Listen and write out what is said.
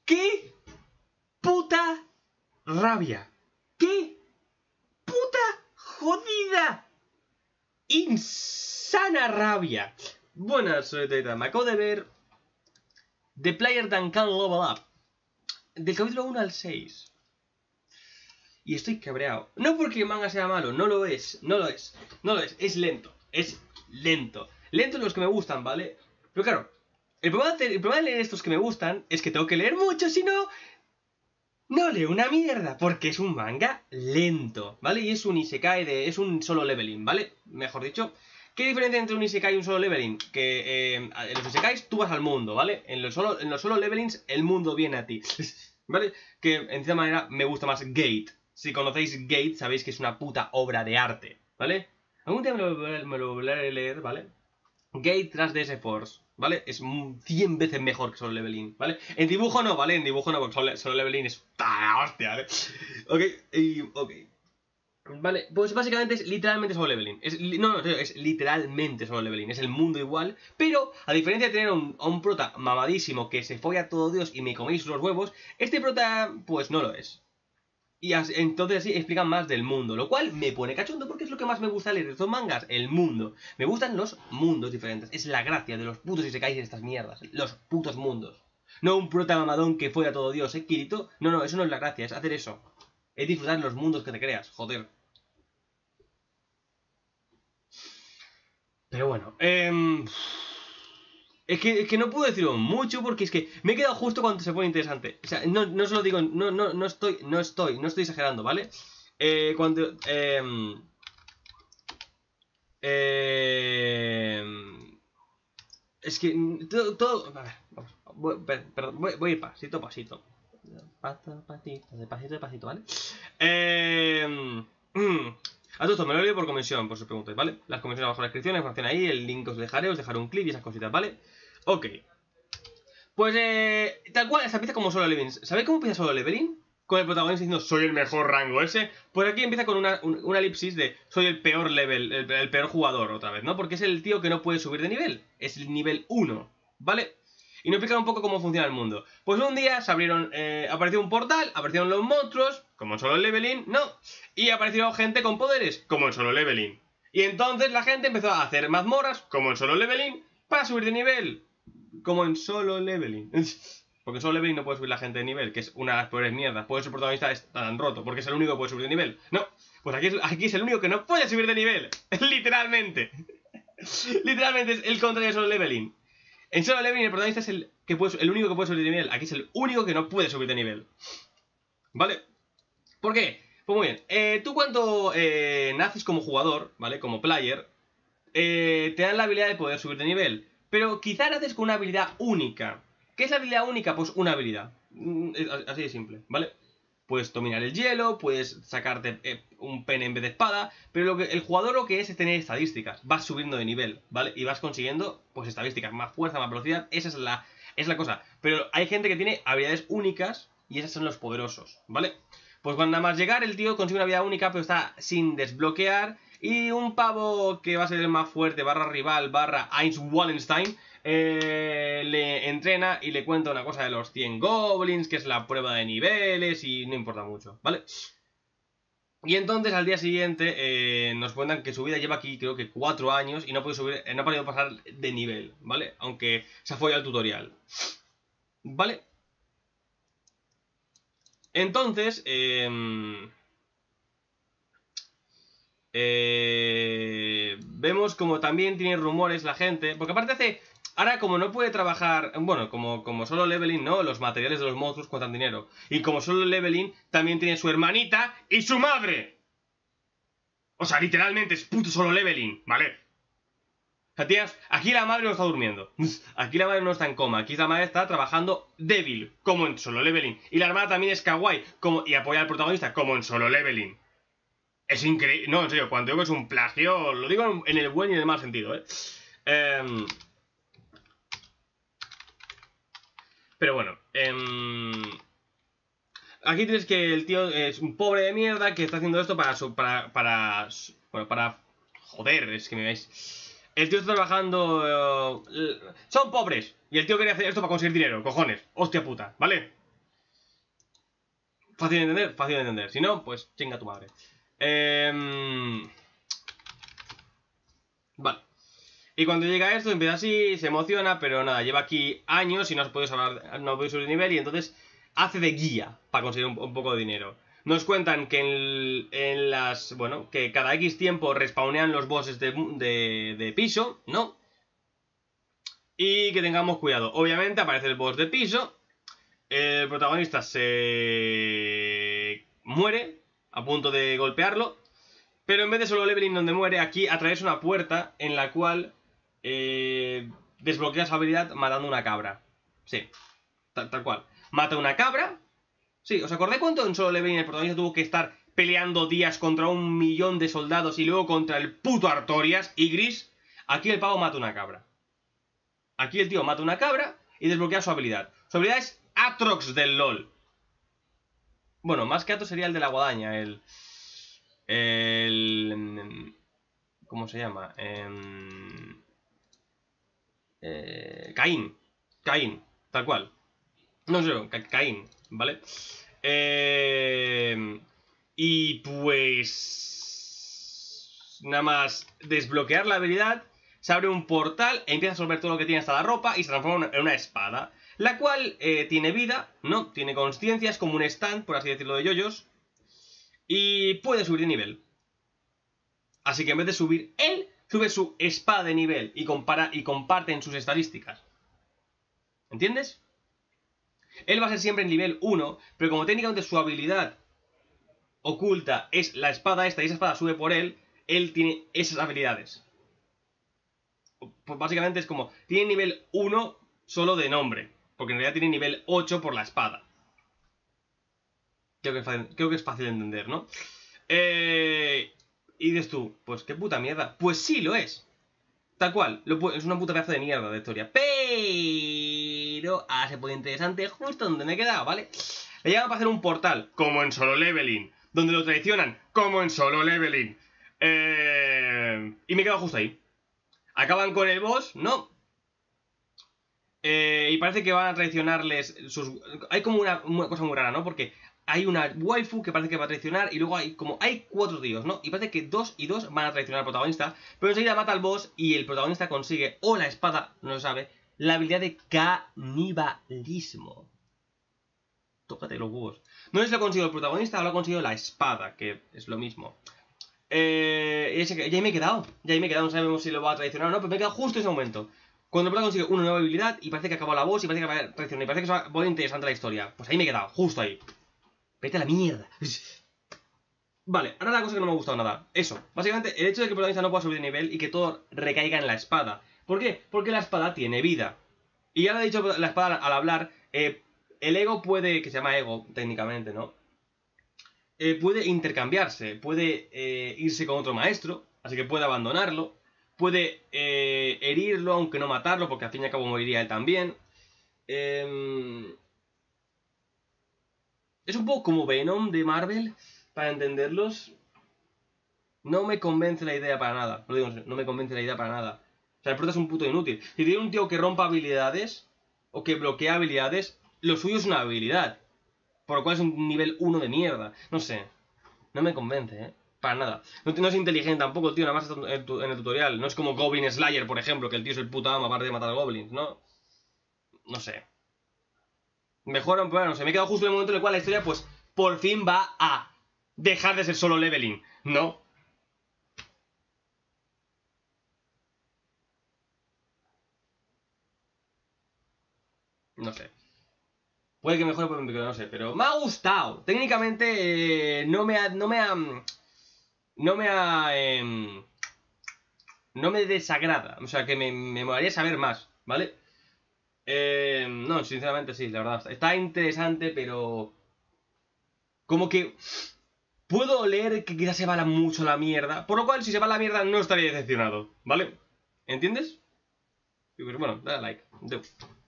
¡Qué puta rabia! ¡Qué puta jodida! ¡Insana rabia! Buenas, soy Teta. Me acabo de ver The Player That Can Level Up, del capítulo 1 al 6. Y estoy cabreado. No porque el manga sea malo, no lo es. Es lento. Es lento. Lento los que me gustan, ¿vale? Pero claro, el problema de leer estos que me gustan es que tengo que leer mucho, si no, no leo una mierda. Porque es un manga lento, ¿vale? Y es un isekai es un solo leveling, ¿vale? Mejor dicho. ¿Qué diferencia entre un isekai y un solo leveling? Que en los isekais tú vas al mundo, ¿vale? En los solo levelings el mundo viene a ti. ¿Vale? Que en cierta manera me gusta más Gate. Si conocéis Gate, sabéis que es una puta obra de arte, ¿vale? Algún día me lo volveré a leer, ¿vale? Gate tras DS Force, ¿vale? Es 100 veces mejor que Solo Leveling, ¿vale? En dibujo no, ¿vale? En dibujo no, porque Solo Leveling es hostia, ¿vale? Ok. Vale, pues básicamente es literalmente Solo Leveling. Es literalmente Solo Leveling. Es el mundo igual, pero a diferencia de tener a un prota mamadísimo que se folla a todo Dios y me coméis los huevos, este prota, pues no lo es. Y entonces así explican más del mundo, lo cual me pone cachondo porque es lo que más me gusta leer de estos mangas, el mundo. Me gustan los mundos diferentes, es la gracia de los putos isekais en estas mierdas, los putos mundos. No un prota mamadón que fue a todo Dios, Kirito. No, eso no es la gracia, es hacer eso. Es disfrutar los mundos que te creas, joder. Pero bueno, es que no puedo decirlo mucho porque es que me he quedado justo cuando se pone interesante. O sea, no se lo digo, no estoy exagerando, ¿vale? Cuando... es que todo... A ver, vamos. Voy a ir pasito a pasito. Despacito, ¿vale? A todo esto me lo leo por comisión, por si os preguntáis, ¿vale? Las comisiones abajo en la descripción, la información ahí, el link os dejaré un clip y esas cositas, ¿vale? Ok. Pues, tal cual, esta empieza como Solo Leveling. ¿Sabéis cómo empieza Solo Leveling? Con el protagonista diciendo, soy el mejor rango ese. Pues aquí empieza con una elipsis de, soy el peor level, el peor jugador otra vez, ¿no? Porque es el tío que no puede subir de nivel. Es el nivel 1, ¿vale? Y nos explican un poco cómo funciona el mundo. Pues un día se apareció un portal, aparecieron los monstruos, como en Solo Leveling, ¿no? Y aparecieron gente con poderes, como en Solo Leveling. Y entonces la gente empezó a hacer mazmorras, como en Solo Leveling, para subir de nivel. Como en Solo Leveling. Porque en Solo Leveling no puede subir la gente de nivel, que es una de las peores mierdas. Por eso el protagonista es tan roto, porque es el único que puede subir de nivel. No, pues aquí es el único que no puede subir de nivel. Literalmente. Literalmente es el contrario de Solo Leveling. En Solo Leveling el protagonista es el único que puede subir de nivel. Aquí es el único que no puede subir de nivel. ¿Vale? ¿Por qué? Pues muy bien. Tú cuando naces como jugador, ¿vale? Como player, te dan la habilidad de poder subir de nivel. Pero quizá naces con una habilidad única. ¿Qué es la habilidad única? Pues una habilidad. Así de simple, ¿vale? Puedes dominar el hielo, puedes sacarte un pene en vez de espada, pero el jugador lo que es tener estadísticas. Vas subiendo de nivel, ¿vale? Y vas consiguiendo, pues, estadísticas, más fuerza, más velocidad, esa es la cosa. Pero hay gente que tiene habilidades únicas y esas son los poderosos, ¿vale? Pues cuando nada más llegar el tío consigue una habilidad única pero está sin desbloquear y un pavo que va a ser el más fuerte, barra rival, barra Heinz Wallenstein, le entrena y le cuenta una cosa de los 100 goblins, que es la prueba de niveles y no importa mucho, ¿vale? Y entonces al día siguiente nos cuentan que su vida lleva aquí creo que 4 años y no puede subir, no ha podido pasar de nivel, ¿vale? Aunque se fue al tutorial, ¿vale? Entonces, vemos como también tiene rumores la gente, porque aparte ahora como no puede trabajar, bueno, como Solo Leveling, ¿no? Los materiales de los monstruos cuestan dinero. Y como Solo Leveling también tiene su hermanita y su madre. O sea, literalmente es puto Solo Leveling, ¿vale? O sea, tías, aquí la madre no está durmiendo. Aquí la madre no está en coma. Aquí la madre está trabajando débil, como en Solo Leveling. Y la hermana también es kawaii, y apoya al protagonista, como en Solo Leveling. Es increíble. No, en serio, cuando digo que es un plagio, lo digo en el buen y en el mal sentido, ¿eh? Pero bueno, aquí tienes que el tío es un pobre de mierda que está haciendo esto para joder, es que me veis. El tío está trabajando... son pobres. Y el tío quería hacer esto para conseguir dinero, cojones. Hostia puta, ¿vale? Fácil de entender, fácil de entender. Si no, pues chinga tu madre. Vale. Y cuando llega esto, empieza así, se emociona, pero nada, lleva aquí años y no puede subir de nivel y entonces hace de guía para conseguir un poco de dinero. Nos cuentan que bueno, que cada X tiempo respawnean los bosses de piso, ¿no? Y que tengamos cuidado. Obviamente aparece el boss de piso, el protagonista se muere a punto de golpearlo, pero en vez de solo leveling donde muere, aquí atraviesa una puerta en la cual desbloquea su habilidad matando una cabra. Sí, tal cual. Mata una cabra. Sí, ¿os acordáis cuánto en solo leveling el protagonista tuvo que estar peleando días contra 1.000.000 de soldados y luego contra el puto Artorias y Gris? Aquí el pavo mata una cabra. Aquí el tío mata una cabra y desbloquea su habilidad. Su habilidad es Atrox del LoL. Bueno, más que Atrox sería el de la guadaña, ¿cómo se llama? Caín, tal cual. No sé, Caín, ¿vale? Y pues... nada más desbloquear la habilidad, se abre un portal e empieza a absorber todo lo que tiene hasta la ropa y se transforma en una espada. La cual tiene vida, ¿no? Tiene consciencia, es como un stand, por así decirlo, de yoyos. Y puede subir de nivel. Así que en vez de subir él, sube su espada de nivel y comparte en sus estadísticas. ¿Entiendes? Él va a ser siempre en nivel 1, pero como técnicamente su habilidad oculta es la espada esta y esa espada sube por él tiene esas habilidades. Pues básicamente es como, tiene nivel 1 solo de nombre, porque en realidad tiene nivel 8 por la espada. Creo que es fácil de entender, ¿no? Y dices tú, pues qué puta mierda. Pues sí, lo es. Tal cual, es una puta pedazo de mierda de historia. Pero ahora se pone interesante justo donde me he quedado, ¿vale? Le llegan a hacer un portal, como en Solo Leveling, donde lo traicionan, como en Solo Leveling. Y me he quedado justo ahí. Acaban con el boss, ¿no? Y parece que van a traicionarles Hay como una cosa muy rara, ¿no? Porque hay una waifu que parece que va a traicionar y luego hay 4 tíos, ¿no? Y parece que 2 y 2 van a traicionar al protagonista, pero enseguida mata al boss y el protagonista consigue, o la espada, no lo sabe, la habilidad de canibalismo. Tócate los huevos. No sé si lo ha conseguido el protagonista o lo ha conseguido la espada, que es lo mismo. Ya ahí me he quedado, no sabemos si lo va a traicionar o no, pero me he quedado justo en ese momento. Cuando el prota consigue una nueva habilidad y parece que acaba la boss y parece que va a traicionar y parece que va a ser interesante la historia. Pues ahí me he quedado, justo ahí. Vete a la mierda. Vale, ahora la cosa que no me ha gustado nada. Eso, básicamente el hecho de que el protagonista no pueda subir de nivel y que todo recaiga en la espada. ¿Por qué? Porque la espada tiene vida. Y ya lo he dicho la espada al hablar, el ego puede, que se llama ego técnicamente, ¿no? Puede intercambiarse, puede irse con otro maestro, así que puede abandonarlo. Puede herirlo, aunque no matarlo, porque al fin y al cabo moriría él también. Es un poco como Venom de Marvel, para entenderlos. No me convence la idea para nada. Lo digo, no me convence la idea para nada. O sea, el prota es un puto inútil. Si tiene un tío que rompa habilidades, o que bloquea habilidades, lo suyo es una habilidad. Por lo cual es un nivel 1 de mierda. No sé. No me convence, ¿eh? Para nada. No es inteligente tampoco el tío, nada más está en el tutorial. No es como Goblin Slayer, por ejemplo, que el tío es el puto amo aparte de matar goblins, ¿no? No sé. Mejor, bueno, no sé, me he quedado justo en el momento en el cual la historia, pues, por fin va a dejar de ser solo leveling, ¿no? No sé. Puede que mejore, no sé, pero me ha gustado. Técnicamente, no me desagrada. O sea, que me molaría saber más, ¿vale? No, sinceramente sí, la verdad. Está interesante, pero... como que... puedo oler que quizás se va mucho la mierda. Por lo cual, si se va la mierda, no estaría decepcionado, ¿vale? ¿Entiendes? Y pues bueno, dale a like.